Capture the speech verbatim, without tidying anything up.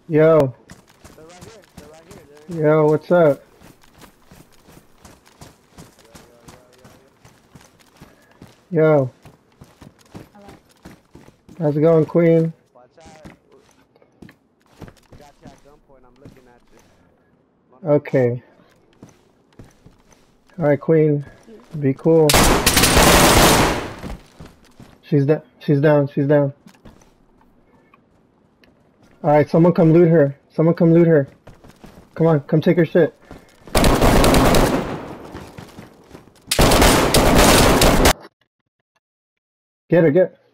Yo, They're right here. They're right here. They're in yo, what's up? Yo, yo, yo, yo, yo. Yo, how's it going, Queen? Watch out. Got you at gunpoint. I'm looking at you. Okay. Alright, Queen. Be cool. She's down. She's down. She's down. Alright, someone come loot her. Someone come loot her. Come on, come take her shit. Get her, get